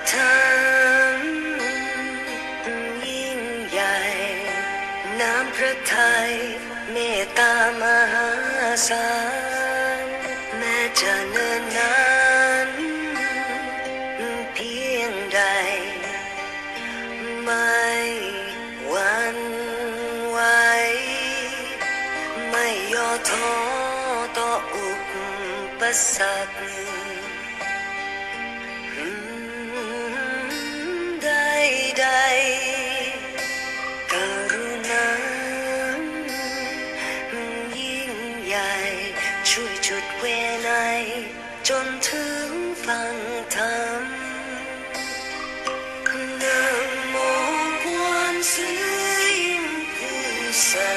ธรรมยิ่งใหญ่น้ำพระทัยเมตตามหาศาลแม้จะเนิ่นนานเพียงใดไม่หวั่นไหวไม่ย่อท้อต่ออุปสรรคใดๆกรุณายิ่งใหญ่ช่วยจุดเวไนจนถึงฟังธรรมนะโมกวนซื้อยิ่งผู้สา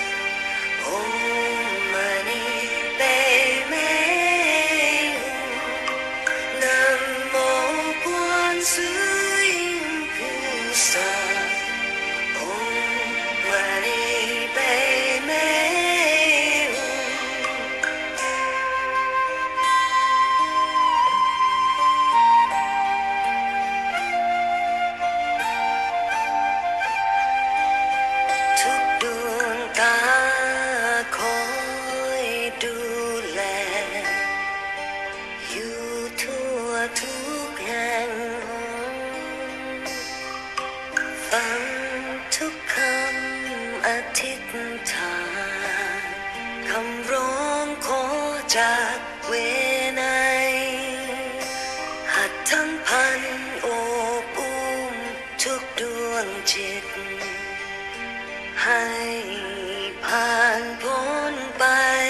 ฟังทุกคำอธิษฐานคำร้องขอจากเวไนหัดทั้งพันโอบอุ้มทุกดวงจิตให้ผ่านพ้นไป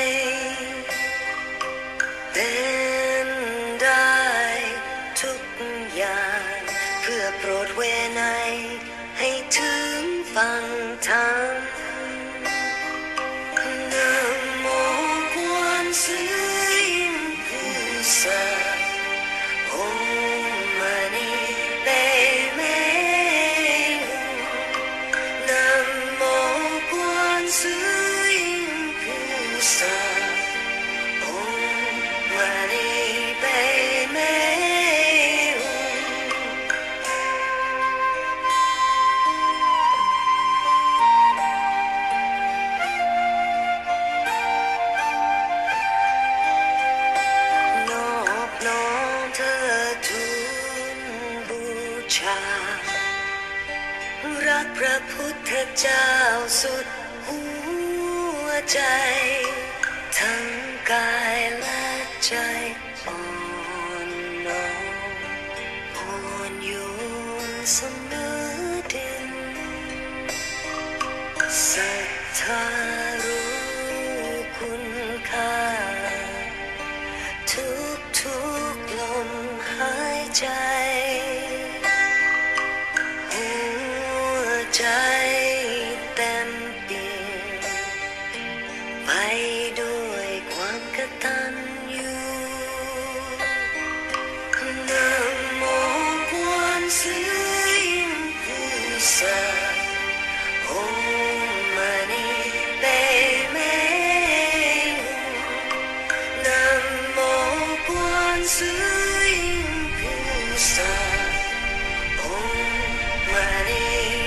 เป็นได้ทุกอย่างเพื่อโปรดเวไนให้ถึงฟังธรรมนะโมกวนซื้อยิ่งผู้สาองค์มณีเปเมนะโมกวนซื้อยิ่งผู้สาองค์มณีเปเมรักพระพุทธเจ้าสุดหัวใจทั้งกายและใจอ่อนน้อมอ่อนโยนเสมอดินศรัทธารู้คุณค่าทุกลมหายใจใจเต็มเปี่ยมไปด้วยความกตัญญูนะโมกวนซื้อยิ่งผู้สาองค์มณีเปเมนะโมกวนซื้อยิ่งผู้สาองค์มณี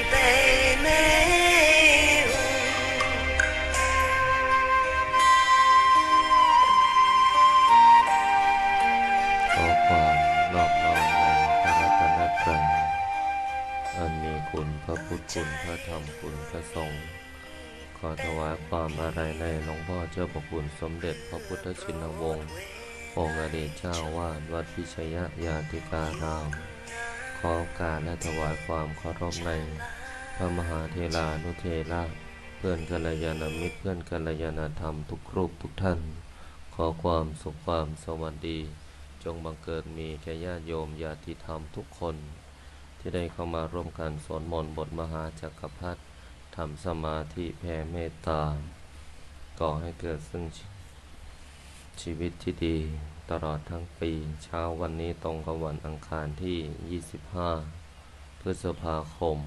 อันมีคุณพระพุทธคุณพระธรรมคุณพระสงฆ์ขอถวายความอาลัยในหลวงพ่อเจ้าประคุณสมเด็จพระพุทธชินวงศ์องค์อดีตเจ้าวาดวัดพิชยญาติการามขอโอกาสและถวายความเคารพในพระมหาเถรานุเถระเพื่อนกัลยาณมิตรเพื่อนกัลยาณธรรมทุกรูปทุกท่านขอความสุขความสวัสดีจงบังเกิดมีแก่ญาติโยมญาติธรรมทุกคนที่ได้เข้ามาร่วมกันสวดมนต์บทมหาจักรพรรดิทำสมาธิแผ่เมตตาก่อให้เกิดซึ่งชีวิตที่ดีตลอดทั้งปีเช้าวันนี้ตรงกับวันอังคารที่ 25 พฤษภาคม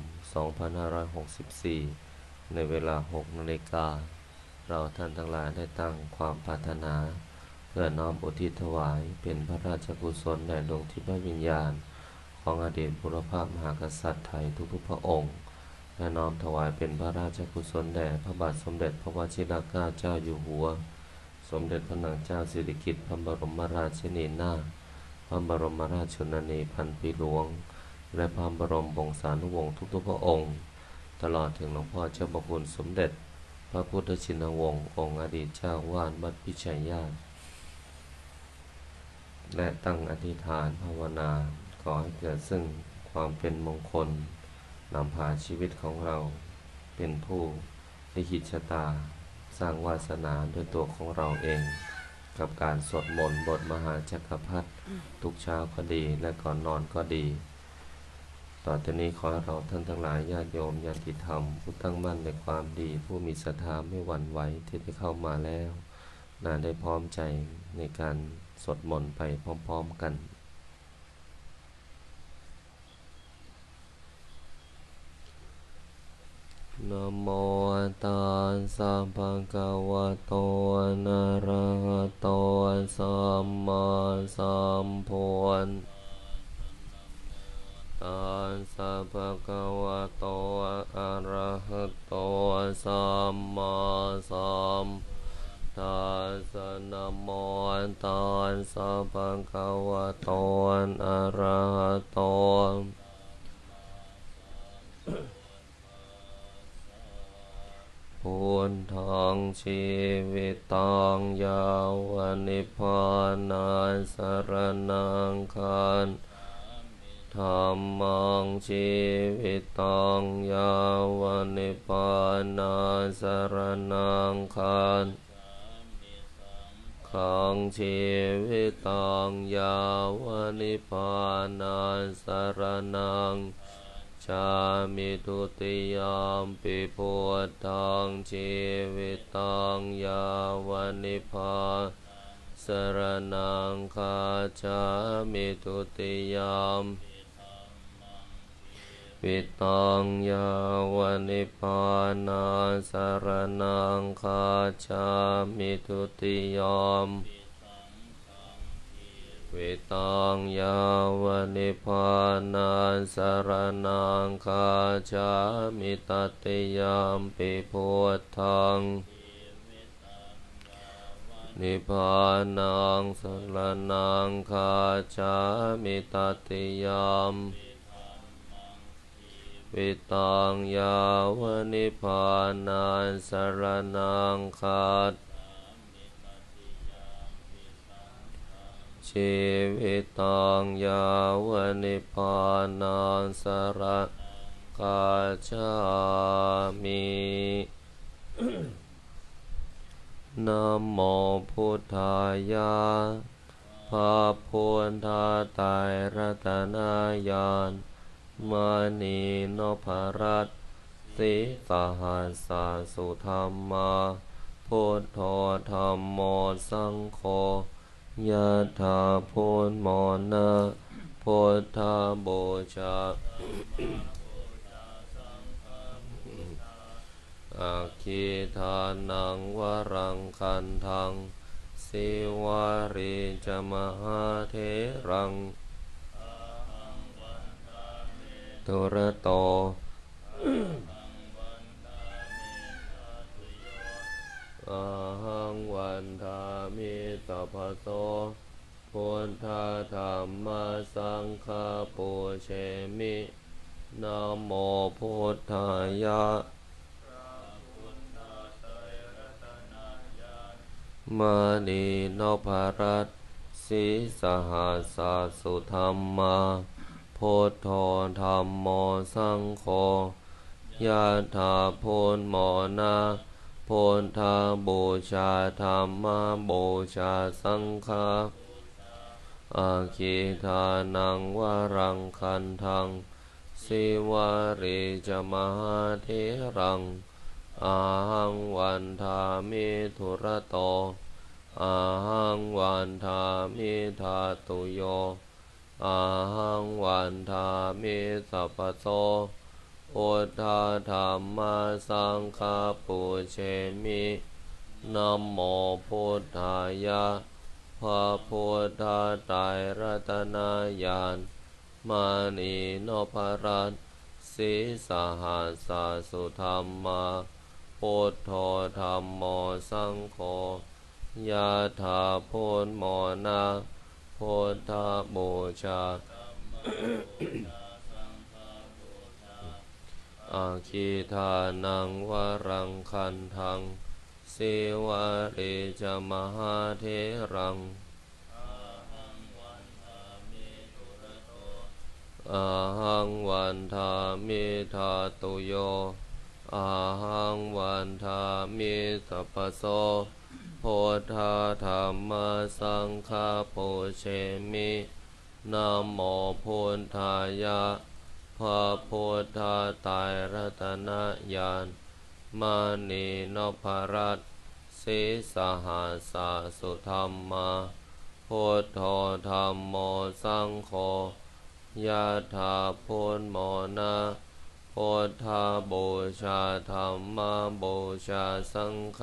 2564 ในเวลา 6 นาฬิกาเราท่านทั้งหลายได้ตั้งความปรารถนาเพื่อน้อมอุทิศถวายเป็นพระราชกุศลแด่ดวงทิพย์วิญญาณของอดีตบุรพมหากษัตริย์ไทยทุกๆพระองค์และน้อมถวายเป็นพระราชกุศลแด่พระบาทสมเด็จพระวชิรเกล้าเจ้าอยู่หัวสมเด็จพระนางเจ้าสิริกิติ์พระบรมราชินีนาถพระบรมราชชนนีพันปีหลวงและพระบรมวงศานุวงศ์ทุกๆพระองค์ตลอดถึงหลวงพ่อเจ้าพระคุณสมเด็จพระพุทธชินวงศ์องค์อดีตเจ้าวาดวัดพิชัยญาติและตั้งอธิษฐานภาวนาขอให้เกิดซึ่งความเป็นมงคลนำพาชีวิตของเราเป็นผู้ลิขิตชะตาสร้างวาสนาด้วยตัวของเราเองกับการสวดมนต์บทมหาจักรพรรดิทุกเช้าก็ดีและก่อนนอนก็ดีต่อจากนี้ขอให้เราท่านทั้งหลายญาติโยมญาติธรรมผู้ตั้งมั่นในความดีผู้มีศรัทธาไม่หวั่นไหวที่ได้เข้ามาแล้วได้พร้อมใจในการสวดมนต์ไปพร้อมๆกันนะโมตัสสะภะคะวะโตอะระหะโตสัมมาสัมพุทธัสสะภะคะวะโตอะระหะโตสัมมาสัมพุทธัสสะนะโมตัสสะภะคะวะโตอะระหะโตพุทธังชีวิตังยาวนิพพานัสสรณังคันธัมมังชีวิตังยาวนิพพานัสสรณังคันขังชีวิตังยาวนิพพานัสสรณังชามิทุติยามปิพุทธังชีวิตังยาวนิพพาสรณังคาชามิทุติยามวิตังยาวนิพพานาสรณังคาชามิทุติยามวิตังยาวนิพพานาสรณังคาชามิตติยามปิพุทธังนิพพานังสรณังคาชามิตติยามวิตังยาวนิพพานังสรณังคาชีวิตังยาวนิพพานังสรคาชามินะโมพุทธายะภาพุทธาไตรรัตนญาณมณีนพรัตน์สิสหัสสะสุธรรมาพุทโธธัมโมสังโฆยะถาพุทโมนะพุทธาบูชาอาคิทานังวรังคันทังสิวาริจมหาเถรังตุระโตอาหังวันทามิสัพพโสพุทธธัมมัสสังฆาปุเชมินะโมพุทธายะมณีนพรัตน์สิสหัสสะสุธรรมาพุทโธธัมโมสังโฆยะถาพุทโมนะพุทธาบูชาธัมมาบูชาสังฆาอาคิทานังวรังคันทังสิวาริจมหาเถรังอาหังวันทามิธุระโตอาหังวันทามิธาตุโยอาหังวันทามิสัพพโสพุทธธัมมัสสังฆาปุเชมินะโมพุทธายะพระพุทธไตรรัตนญาณมานีโนภรัตสีสหัสสะสุธรรมาพุทโธธัมโมสังโฆยะถาพุทโมนะพุทธบูชาอาคิทานังวรังคันทังสิวะริจมหาเถรังอาหังวันทามิทาตุโยอาหังวันทามิสัพพโสโพธาธรรมสังฆาปุเชมินะโมพุทธายะพระพุทธาไตรรัตนญาณมานีนพรัตน์สีสหัสสะสุธรรมาพุทโธธัมโมสังโฆยะถาพุทโมนะพุทธบูชาธัมมบูชาสังฆ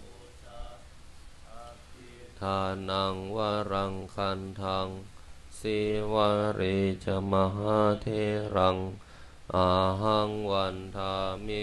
ทานังวรังคันทังสิวะริจมหาเถรังอาหังวันทามิ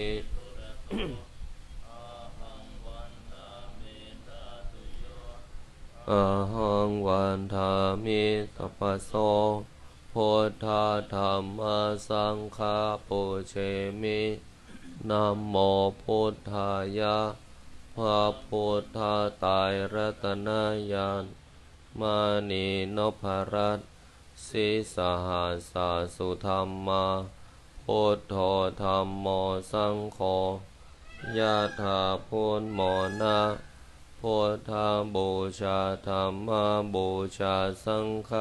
อาหังวันทามิสัพพโสพุทธาธัมมาสังฆาปุเชมินะโมพุทธายะพระพุทธาไตรรัตนญาณมานีนพรัตน์สีสหัสสะสุธรรมาพุทโธธัมโมสังโฆยะถาพุทโมนะพุทธบูชาธัมมบูชาสังฆ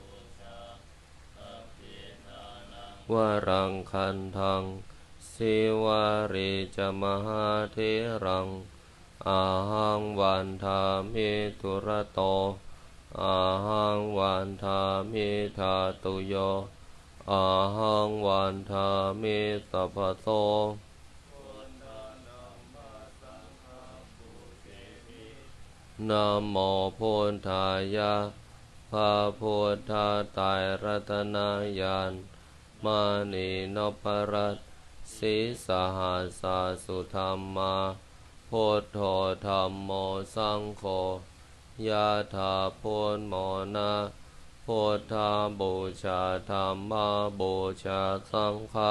วรังคันทังสิวะริจมหาเถรังอาหังวันทามิทุรโตอาหังวันทามิทาตุโยอาหังวันทามิสัพพโสนะโมพุทธายะพระพุทธาไตรรัตนญาณมานีนพรัตน์สีสหัสสะสุธรรมาพุทโธธัมโมสังโฆยะถาพุทโมนะพุทธบูชาธัมมบูชาสังฆ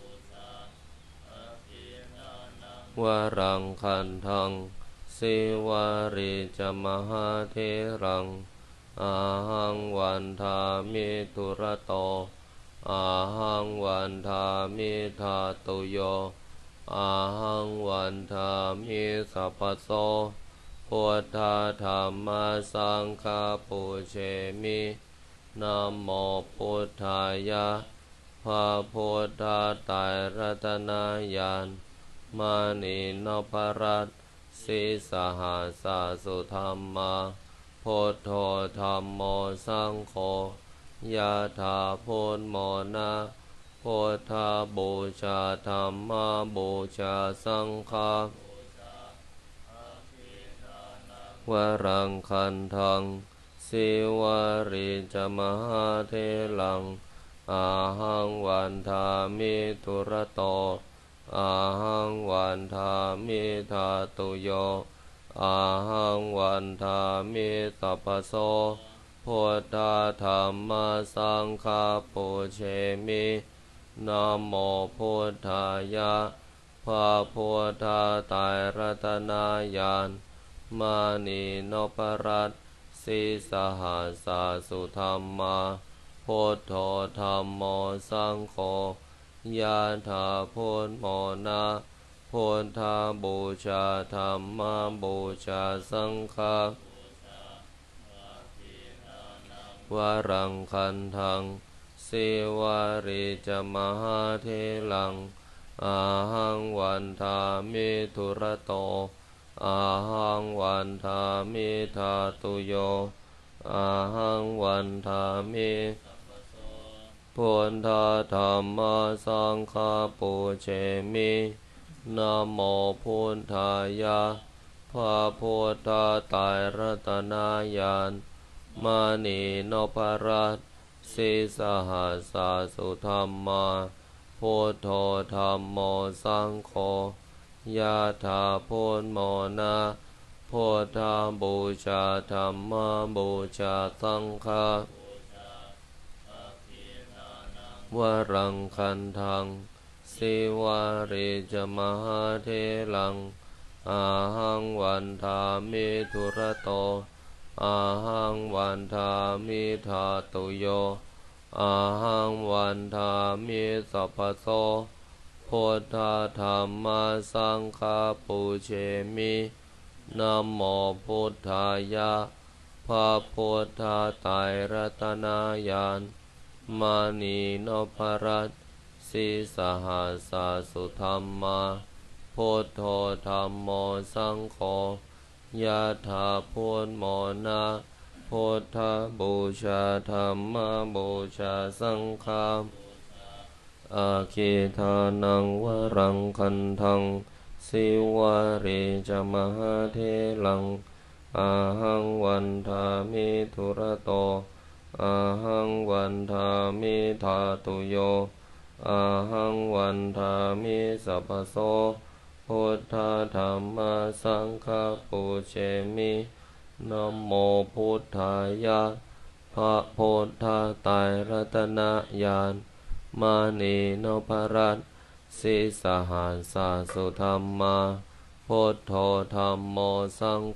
วรังคันทังสิวะริจมหาเถรังอาหังวันทามิทุรโตอาหังวันทามิทาตุโยอาหังวันทามิสัพพโสพุทธาธัมมาสังฆาปุเชมินะโมพุทธายะพระพุทธาไตรรัตนญาณมานีนพรัตน์สีสหัสสะสุธรรมาพุทโธธัมโมสังโฆยะถาพุทโมนะพุทธบูชาธัมมบูชาสังฆวรังคันทังสิวะริจมหาเถรังอาหังวันทามิทุรโตอาหังวันทามิทาตุโยอาหังวันทามิสัพพโสพุทธาธัมมาสังฆาปุเชมินะโมพุทธายะพระพุทธาไตรรัตนญาณมานีนพรัตน์สีสหัสสะสุธรรมาพุทโธธัมโมสังโฆยะถาพุทโมนะพุทธบูชาธัมมบูชาสังฆวรังคันทังสิวะริจมหาเถรังอาหังวันทามิทุรโตอาหังวันทามิทาตุโยอาหังวันทามิพุทธาธัมมาสังฆาปุเชมินะโมพุทธายะพระพุทธาไตรรัตนญาณมานีนพรัตน์สสิสหัสสะสุธัมมาพุทโธธัมโมสังโฆยะถาพุทโมนะพุทธาบูชาธัมมาบูชาสังฆาวรังคันทังสิวาริจมหาเทลังอาหังวันทามิทุระโตอาหังวันทามิธาตุโยอาหังวันทามิสัพพโสพุทธธรรมสังฆปูเชมินะโมพุทธายะพระพุทธไตรรัตนญาณมานีนพรัตน์สิสหัสสะสุธัมมาพุทโธธัมโมสังโฆยะถาพุทโมนะพุทธบูชาธัมมบูชาสังฆาอาคิทานังวรังคันทังสิวาริจมหาเทลังอาหังวันทามิทุระโตอาหังวันทามิธาตุโยอาหังวันทามิสัพพโสพุทธธรรมสังฆปูเชมินะโมพุทธายะพระพุทธไตรรัตนญาณมานีนพรัตน์สิสหัสสะสุธัมมาพุทโธธัมโมสังโฆ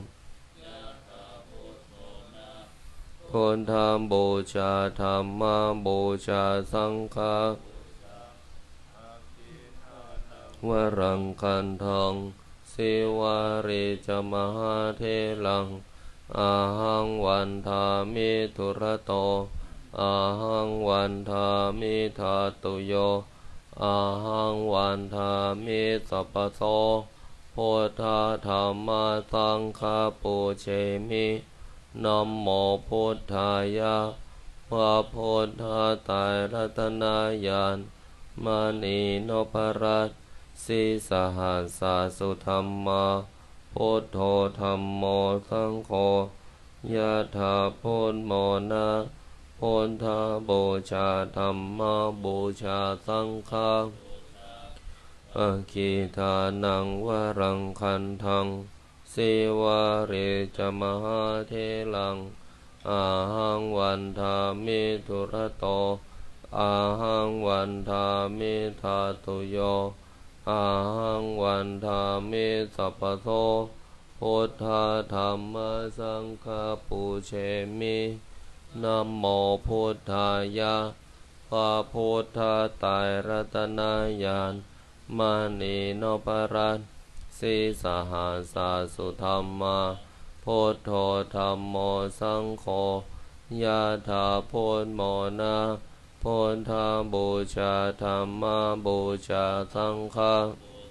พุทธบูชาธัมมบูชาสังฆาวรังคันทังสิวาริจมหาเทลังอาหังวันทามิทุระโตอาหังวันทามิธาตุโยอาหังวันทามิสัพพโสพุทธธรรมสังฆปูเชมินะโมพุทธายะพระพุทธไตรรัตนญาณมานีนพรัตน์สิสหัสสะสุธัมมาพุทโธธัมโมสังโฆยะถาพุทโมนะพุทธบูชาธัมมบูชาสังฆาอาคิทานังวรังคันทังสิวาริจมหาเทลังอาหังวันทามิทุระโตอาหังวันทามิธาตุโยอาหังวันทามิสัพพโสพุทธธรรมสังฆปูเชมินะโมพุทธายะพระพุทธไตรรัตนญาณมานีนพรัตน์สิสหัสสะสุธัมมาพุทโธธัมโมสังโฆยะถาพุทโมนะพุทธบูชาธัมมบูชาสังฆา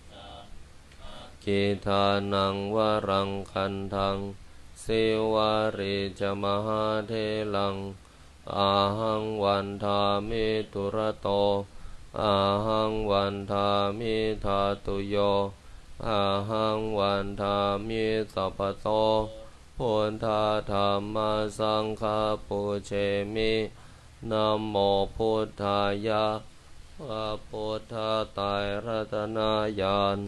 กิทานังวรังคันทังสิวาริจมหาเทลังอาหังวันทามิทุระโตอาหังวันทามิธาตุโยอาหังวันทามิสัพพโสพุทธธรรมสังฆปูเชมินะโมพุทธายะพระพุทธไตรรัตนญาณ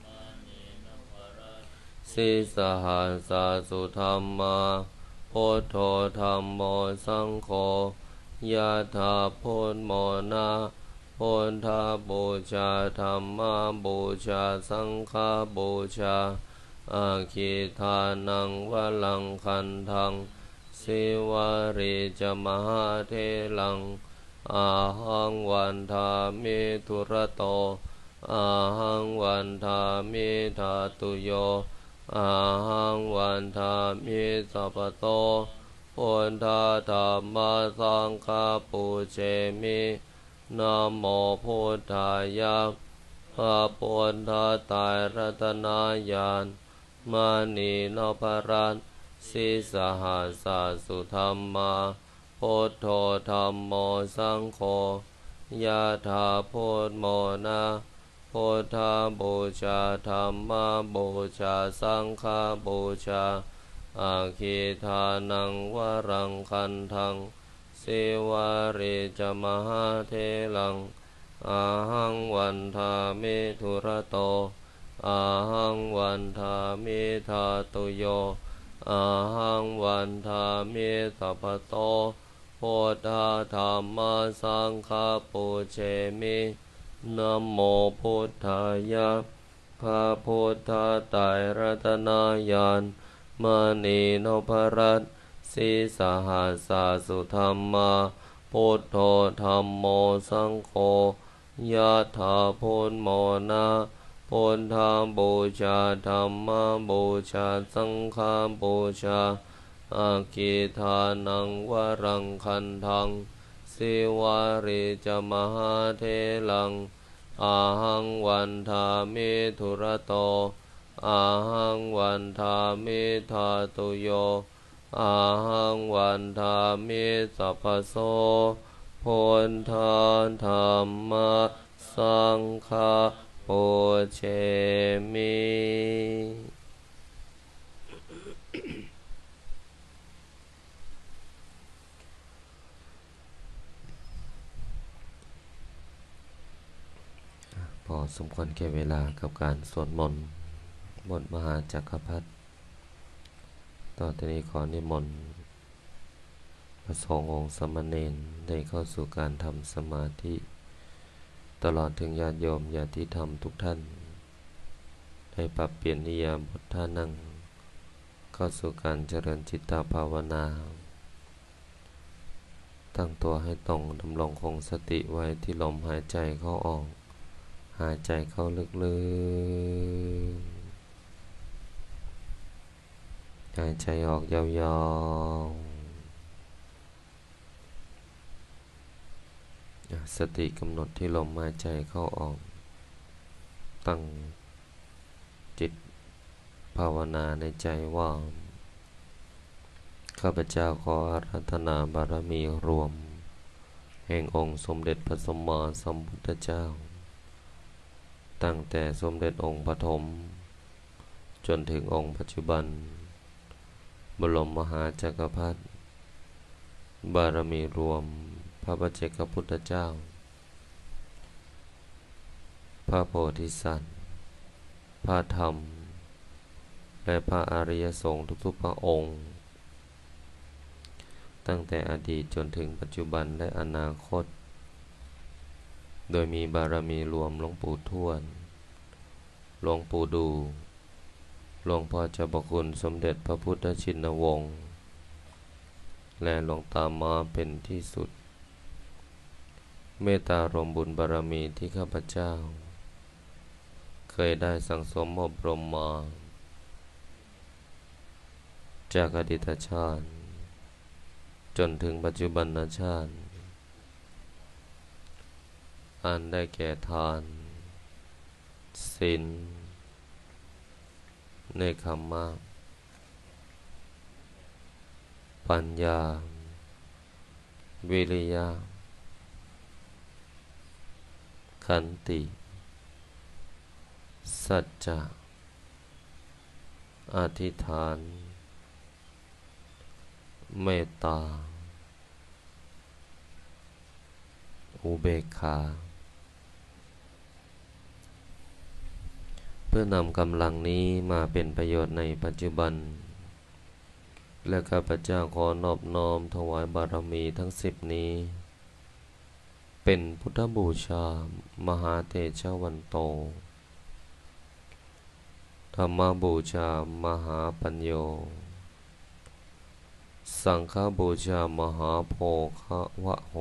สิสหัสสะสุธัมมาพุทโธธัมโมสังโฆยะถาพุทโมนะพุทธบูชาธัมมบูชาสังฆบูชาอาคิทานังวลังคันทังสิวาริจมหาเทลังอาหังวันทามิทุระโตอาหังวันทามิธาตุโยอาหังวันทามิสัพพโตพุทธธรรมสังฆปูเชมินะโมพุทธายะพระพุทธไตรรัตนญาณมานีนพรัตน์สิสหัสสะสุธัมมาพุทโธธัมโมสังโฆยะถาพุทโมนะพุทธบูชาธัมมบูชาสังฆบูชาอาคิทานังวรังคันทังสิวาริจมหาเทลังอาหังวันทามิธุระโตอาหังวันทามิธาตุโยอาหังวันทามิสัพพโตพุทธธรรมสังฆปุเชมินะโมพุทธายะพระพุทธไตรรัตนญาณมณีนพรัตน์สีสหัสสสุธรรมาพุทโธธัมโมสังโฆยะถาพุทโมนะพุทธาบูชาธัมมาบูชาสังฆาบูชาอาคิทานังวรังคันทังสิวาริจมหาเทลังอาหังวันทามิธุระโตอาหังวันทามิธาตุโยอาหังวันทามิสัพพโสพุทธธัมมาสังฆาปุเชมิพอสมควรแก่เวลากับการสวดมนต์บทมหาจักรพรรดิต่อจากนี้ขอนิมนต์พระสงฆ์องค์สามเณรได้เข้าสู่การทำสมาธิตลอดถึงญาติโยมญาติธรรมทุกท่านได้ปรับเปลี่ยนนิยามบทท่านั่งเข้าสู่การเจริญจิตตภาวนาตั้งตัวให้ตรงดำรงคงสติไว้ที่ลมหายใจเข้าออกหายใจเข้าลึกๆหายใจออกยาวๆสติกำหนดที่ลมหายใจเข้าออกตั้งจิตภาวนาในใจว่าข้าพเจ้าขออาราธนาบารมีรวมแห่งองค์สมเด็จพระสัมมาสัมพุทธเจ้าตั้งแต่สมเด็จองค์ปฐมจนถึงองค์ปัจจุบันบรมมหาจักรพรรดิบารมีรวมพระปัจเจกพุทธเจ้าพระโพธิสัตว์พระธรรมและพระอริยสงฆ์ทุกๆพระองค์ตั้งแต่อดีตจนถึงปัจจุบันและอนาคตโดยมีบารมีรวมหลวงปู่ทวดหลวงปู่ดูหลวงพ่อเจ้าประคุณสมเด็จพระพุทธชินวงศ์และหลวงตามาเป็นที่สุดเมตตารวมบุญบารมีที่ข้าพเจ้าเคยได้สั่งสมอบรมมาจากอดีตชาติจนถึงปัจจุบันชาติอันได้แก่ทานศีลเนกขัมมะปัญญาวิริยะขันติสัจจะอธิษฐานเมตตาอุเบกขาเพื่อนำกำลังนี้มาเป็นประโยชน์ในปัจจุบันและข้าพเจ้าขอนอบน้อมถวายบารมีทั้ง10นี้เป็นพุทธบูชามหาเตชะวันโตธรรมบูชามหาปัญโยสังฆบูชามหาโภควะโห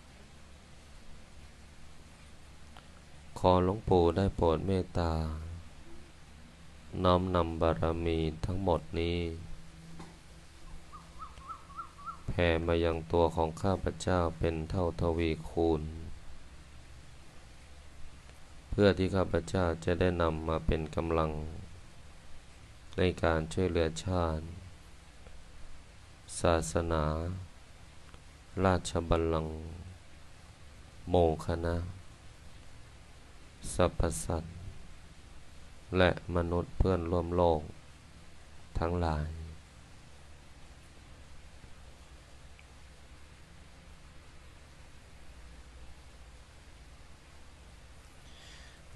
ขอหลวงปู่ได้โปรดเมตตาน้อมนำบารมีทั้งหมดนี้แผ่มายังตัวของข้าพเจ้าเป็นเท่าทวีคูณเพื่อที่ข้าพเจ้าจะได้นำมาเป็นกำลังในการช่วยเหลือชาติศาสนาราชบัลลังก์โมฆนะสรรพสัตว์และมนุษย์เพื่อนร่วมโลกทั้งหลาย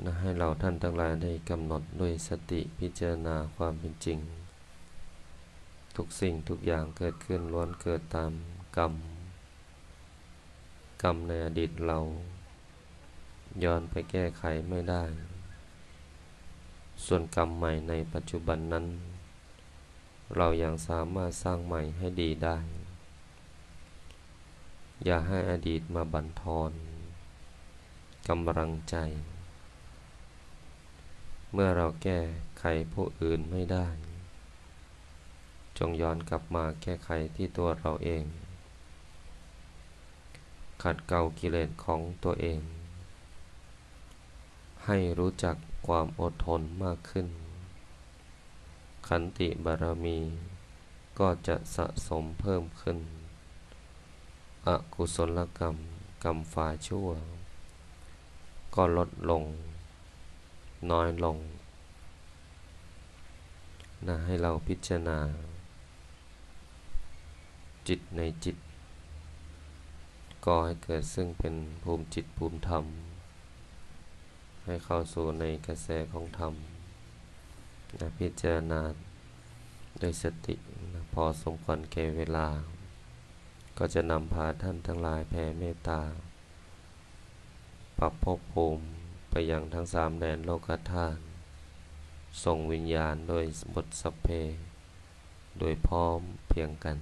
ให้เราท่านทั้งหลายได้กำหนดด้วยสติพิจารณาความเป็นจริงทุกสิ่งทุกอย่างเกิดขึ้นล้วนเกิดตามกรรมในอดีตเราย้อนไปแก้ไขไม่ได้ส่วนกรรมใหม่ในปัจจุบันนั้นเรายังสามารถสร้างใหม่ให้ดีได้อย่าให้อดีตมาบั่นทอนกำลังใจเมื่อเราแก้ไขผู้อื่นไม่ได้จงย้อนกลับมาแก้ไขที่ตัวเราเองขัดเกลากิเลสของตัวเองให้รู้จักความอดทนมากขึ้นขันติบารมีก็จะสะสมเพิ่มขึ้นอกุศลกรรมกรรมฝ่ายชั่วก็ลดลงน้อยลงให้เราพิจารณาจิตในจิตก่อให้เกิดซึ่งเป็นภูมิจิตภูมิธรรมให้เข้าสู่ในกระแสของธรรมพิจารณาด้วยสติพอสมควรแก่เวลาก็จะนำพาท่านทั้งหลายแผ่เมตตาปรับภพภูมิไปยังทั้งสามแดนโลกธาตุส่งวิญญาณโดยบทสัพเพโดยพร้อมเพียงกัน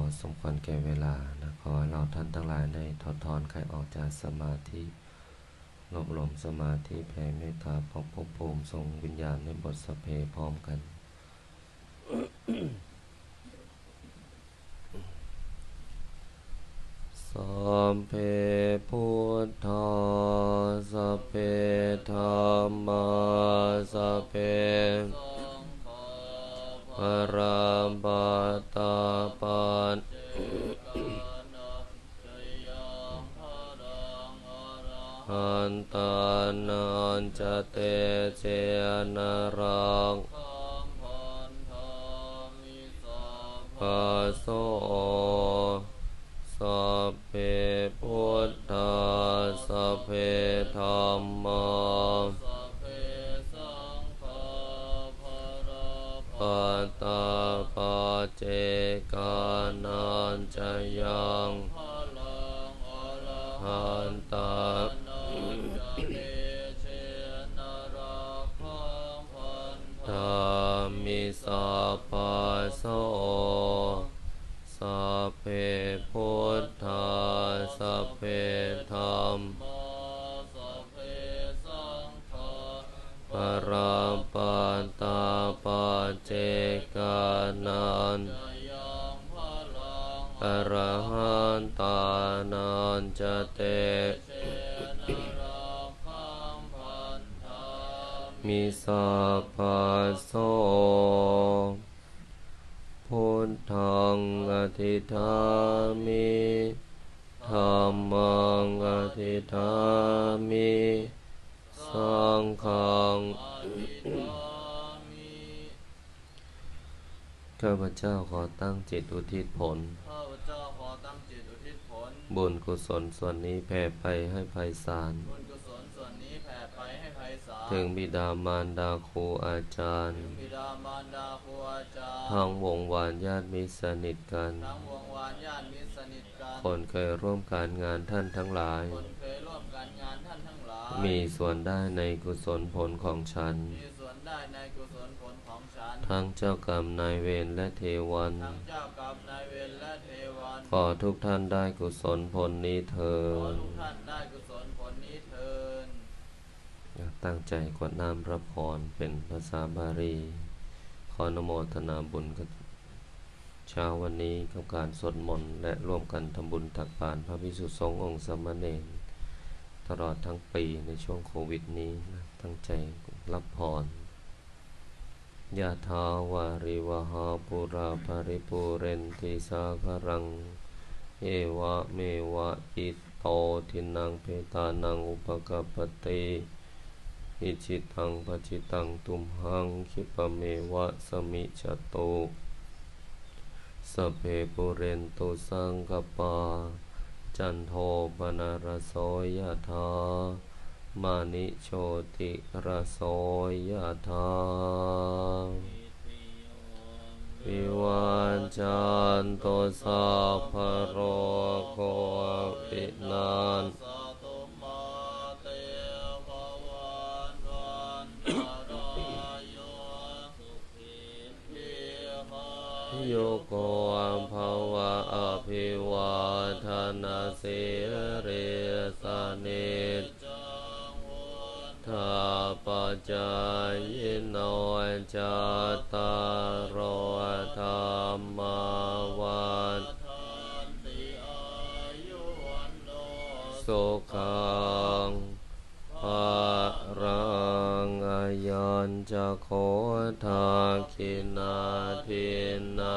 สมควรแก่เวลานะขอให้เราท่านทั้งหลายได้ถอดถอนใครออกจากสมาธิรวบรวมสมาธิแผ่เมตตาพบภพภูมิทรงวิญญาณในบทสพเพพร้อมกัน สัพเพพุทธาสัพเพธัมมาสัพเพปรัมปัตตาปันอันตานันจะเตเจนะรังปัสโสสัพเพพุทธาสัพเพธัมมาปัตตาปัจเจกานันจะยังหันตาธรรมิสัพพะโสสัพเพพุทธาสัพเพธัมมาสัพเพสังฆาปรัมปัตตาปัจเจกานันอรหันตานันจะเตมิสัพพะโสพุทธังอธิฐามิธัมมังอธิฐามิสังฆังข้าพเจ้าขอตั้งจิตอุทิศผลบุญกุศลส่วนนี้แผ่ไปให้ไพศาลถึงบิดามารดาครูอาจารย์ทั้งวงวานญาติมิตรสนิทกันคนเคยร่วมการงานท่านทั้งหลายมีส่วนได้ในกุศลผลของฉันทั้งเจ้ากรรมนายเวรและเทวันขอทุกท่านได้กุศลผลนี้เถิดตั้งใจกวดน้ำรับพรเป็นภาษาบาลีขอนโมทนาบุญกับเช้าวันนี้กับการสวดมนต์และร่วมกันทำบุญตักบาตรพระภิกษุสงฆ์องค์สามเณรตลอดทั้งปีในช่วงโควิดนี้นะตั้งใจรับพรยะถาวาริวหาปุราภริปุเรนติสาครังเอวะเมวะอิโตทินังเปตานังอุปกัปปติอิจิตังปจิตังตุมหังคิปะเมวะสมิจจตุสัพเพปุเรนตุสังกปาจันโทปนารโสยถามานิโชติรโสยถาวิวันจันโตสัพพะโรโควินัสโยโกอัมภวะอภิวาทนาสิริสนิจทาปัจจายโนจัตตารโอธรรมวันสุขังภะรังอายัญจะโคทาคินาทินา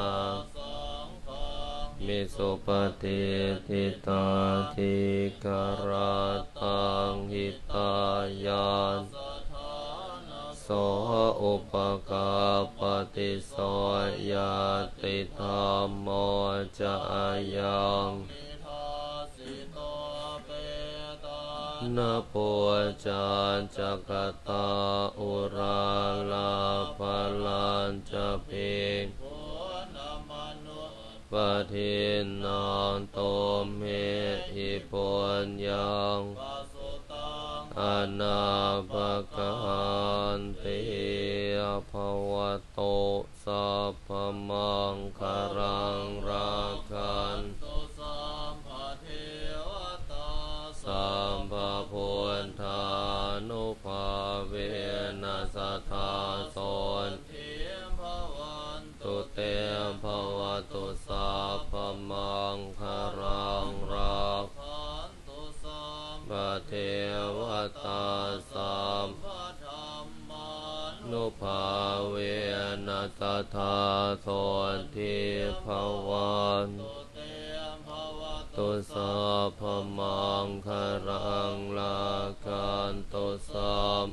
มิสุปฏิทิตาทิกราตังหิตายานโสอุปกาปฏิโสยติธรรมโมจะยังนะปัวจานจักตาอุราลาภลันจะพิงปะทินนานโตเมหิปุญญังอนาภกันติภวโตสัพพมังคารังราคาสัทธาโสทิภวันตุสัพพมังคารังลากันตุสัพ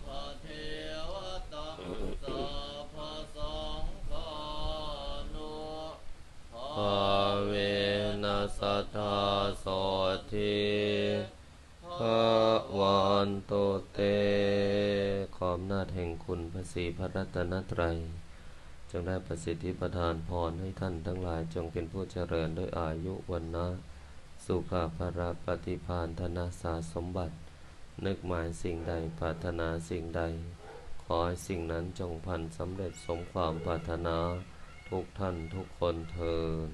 ภเวนัสสัทธาโสทิภวันตุเตขออำนาจแห่งคุณพระศรีพระรัตนตรัยจงได้ประสิทธิประทานพรให้ท่านทั้งหลายจงเป็นผู้เจริญด้วยอายุวันนะสุขภาระปฏิภาณธนาสาสมบัตินึกหมายสิ่งใดปรารถนาสิ่งใดขอให้สิ่งนั้นจงพันสำเร็จสมความปรารถนาทุกท่านทุกคนเทิน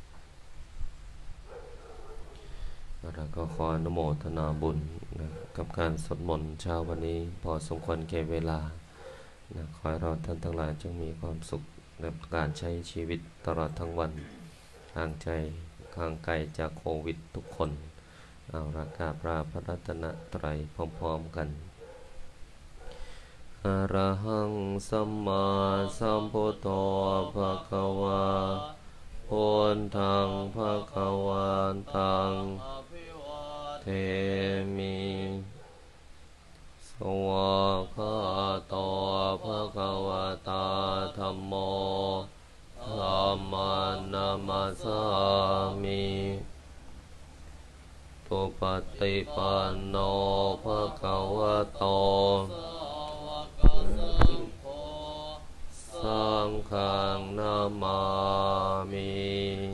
แล้วก็ขออนุโมทนาบุญนะกับการสวดมนต์เช้าวันนี้พอสมควรแก่เวลานะขอให้เราท่านทั้งหลายจงมีความสุขในการใช้ชีวิตตลอดทั้งวันห่างใจห่างไกลจากโควิดทุกคนเอาละกราบลาพระรัตนตรัยพร้อมๆกันอะระหังสัมมาสัมพุทโธภะคะวาพุทธังภะคะวันตังเทมิสวากขาโตภะคะวะตาธัมโมธัมมังนามัสสามิตุปฏิปันโนภะคะวะโตสังฆังนามามิ